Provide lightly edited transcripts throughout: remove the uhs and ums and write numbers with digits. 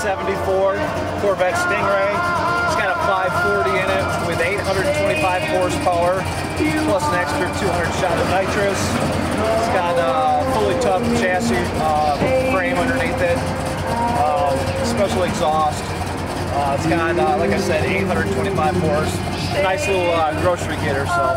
1974 Corvette Stingray. It's got a 540 in it with 825 horsepower, plus an extra 200 shot of nitrous. It's got a fully tough chassis frame underneath it, special exhaust. It's got, like I said, 825 horse. Nice little grocery getter. So.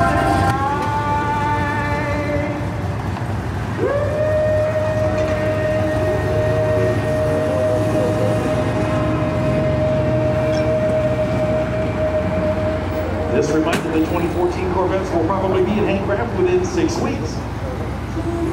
This reminder, the 2014 Corvettes will probably be in Hank Graff within 6 weeks.